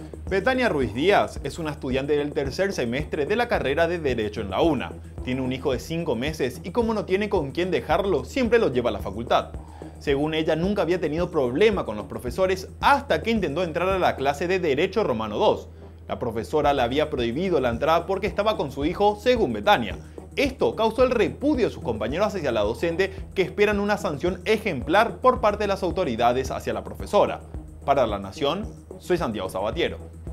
Betania Ruiz Díaz es una estudiante del tercer semestre de la carrera de Derecho en la UNA. Tiene un hijo de 5 meses y como no tiene con quién dejarlo, siempre lo lleva a la facultad. Según ella, nunca había tenido problema con los profesores hasta que intentó entrar a la clase de Derecho Romano II. La profesora le había prohibido la entrada porque estaba con su hijo, según Betania. Esto causó el repudio de sus compañeros hacia la docente, que esperan una sanción ejemplar por parte de las autoridades hacia la profesora. Para La Nación, soy Santiago Sabatiero.